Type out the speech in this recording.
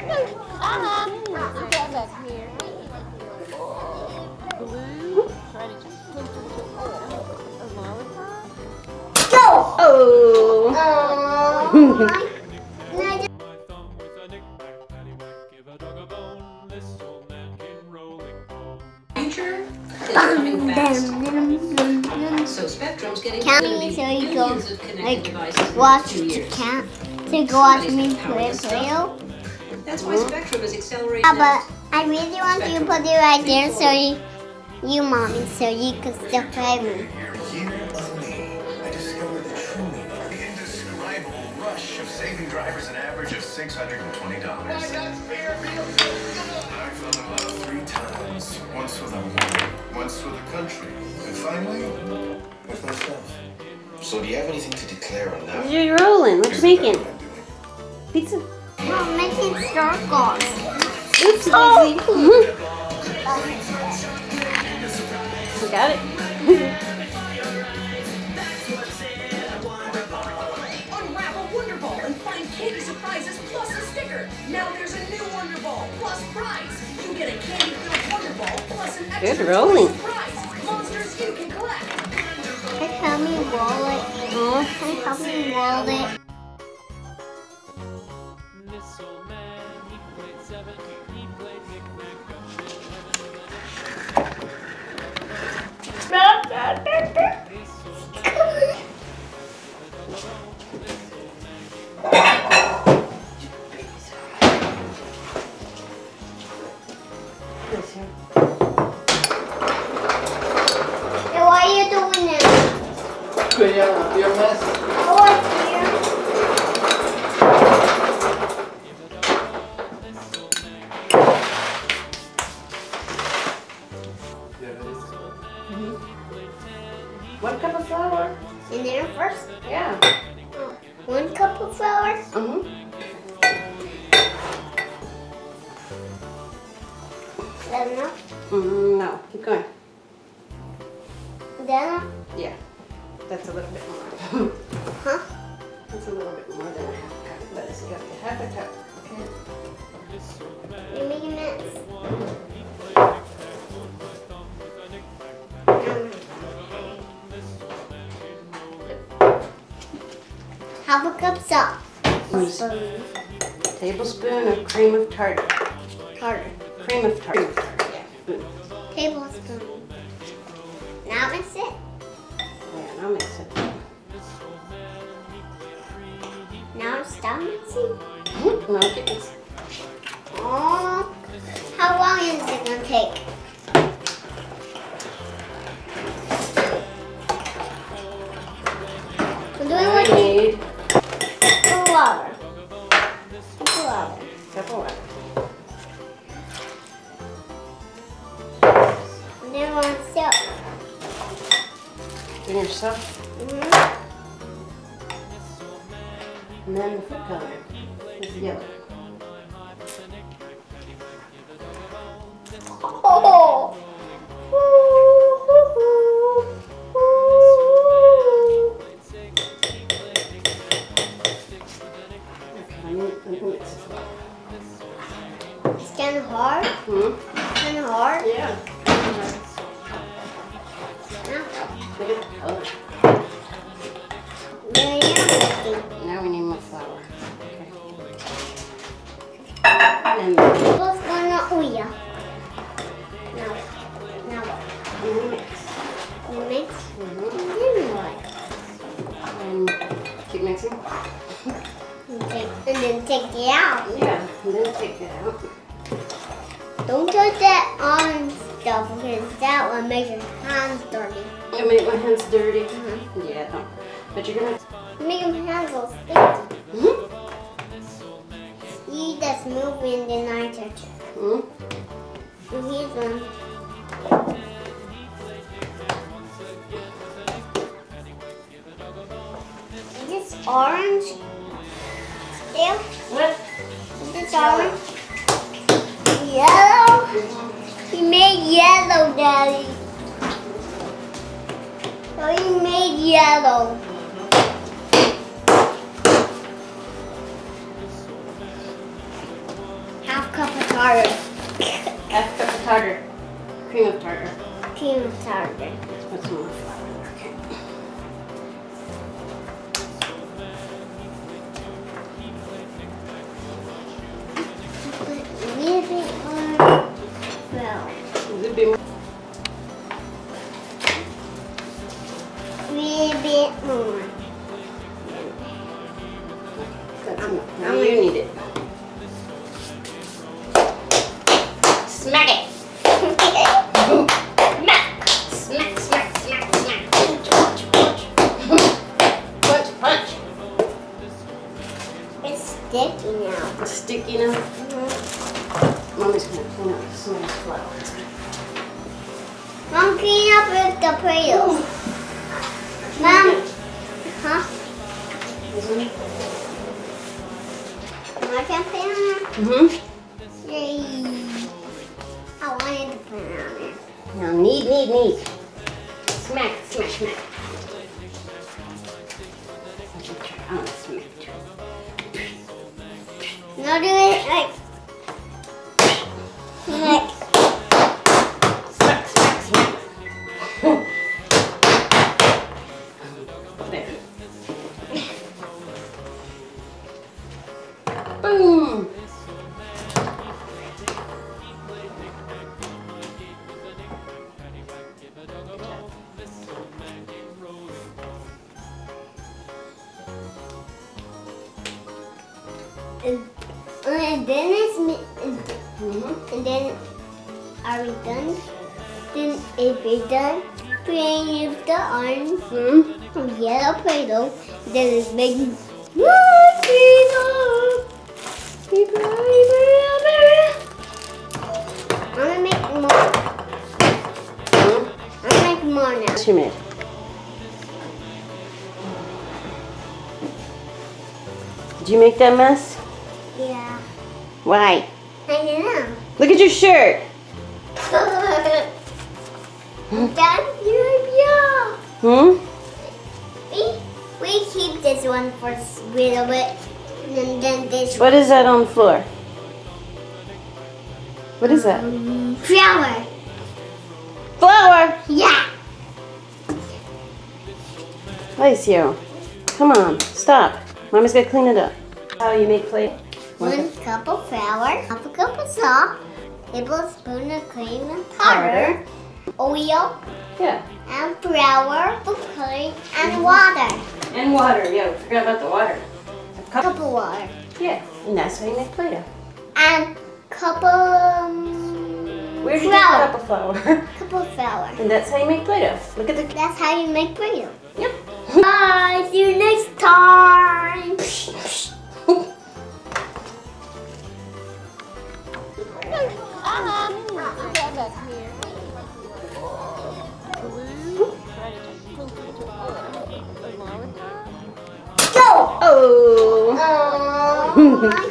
Back here. Blue. Try to just pinch it to a lollipop. Go! Oh! Future is coming fast. So Spectrum's getting Counting so you go millions of connected like devices in watch 2 to years. count. So you go watch me play Play-doh. That's why Spectrum is accelerating. Yeah, but I really want you to put it right there so you mommy, so you can still play me. Year of me, I discovered the true meaning of the indescribable rush of saving drivers an average of $620. I fell in love 3 times. Once with a woman, once with a country, and finally, with myself. So do you have anything to declare on that? You're rolling. What you making? Pizza. No, I'm making circles. Oops. Oh. Got it. Unwrap a Wonder Ball and find candy surprises plus a sticker. Now there's a new Wonder Ball plus prize. You get a candy-filled Wonder Ball plus an extra Good rolling. prize. Monsters you can collect. Can you help me roll it? Can you help me roll it? Hey, why are you doing this? Clean up your mess. Oh, I see. One cup of flour. In there first? Yeah. 1 cup of flour? Is That enough? no. Keep going. That enough? Yeah. That's a little bit more. Huh? That's a little bit more than a half cup. But it's got half a cup. Okay. You're making mess. Half a cup salt. Tablespoon of cream of tartar. Tartar. Cream of tartar. Yeah. Spoon. Tablespoon. Now mix it. Yeah, now mix it. Now stop mixing. No, keep mixing. Oh, how long is it gonna take? I'm doing Now what we need water. Water. a cup of water. And then one soap. Then yourself. And then the food color is yellow. Oh. It's kind of hard. Kind of hard. Yeah. Now, Look at the color. Now we need more flour. Okay. And what's going on? Oh yeah. Now what? mix. You mix. And then what? And keep mixing. And then take it out. Yeah. And then take it out. Don't touch that orange stuff because that will make your hands dirty. I made my hands dirty. Yeah. No. But you're gonna. Make your hands all sticky. You just move in the night touch it. Here's one. Is this orange? Still? What? Is this orange? Yellow? He made yellow, Daddy. So he made yellow. half cup of tartar. Half cup of tartar. Cream of tartar. Cream of tartar. Let's put some more flour in there, okay? Put a little bit more flour. A little bit more. A little bit more. That's enough. Now you need it. Smack it. Smack, smack, smack, smack. Punch, punch. Punch, punch. It's sticky now. It's sticky now. Mommy's gonna clean up some of this flour. Mom, clean up with the Play-doh. Mom. Huh? This one? I can put it on there. Mm-hmm. Yay. I wanted to put it on there. Now knead. Smack, smack, smack. I'm gonna smack too. Now do it like. Smack, smack, smack. There. Boom. And then and then are we done? Then if we're done playing with the orange yellow Play-doh, then it's making I'm gonna make more. I'm gonna make more now. What you made? Did you make that mess? Yeah. Why? I don't know. Look at your shirt. That's your job. We keep this one for a little bit, and then this What is that on the floor? What is that? flour. Flour! Yeah. Alessio, come on, stop. Mommy's gotta clean it up. How you make plate? 1 cup of flour, half a cup of salt, tablespoon of cream and tartar, oil, Yeah. and flour, food coloring, and water. And water, yeah, we forgot about the water. Cup of water. Yeah, and that's how you make Play-doh. And cup of Where'd you get a flour. cup of flour? Cup of flour. And that's how you make Play-doh. Look at the... That's how you make Play-doh. Yep. Bye. See you next time. Go. Oh. Oh.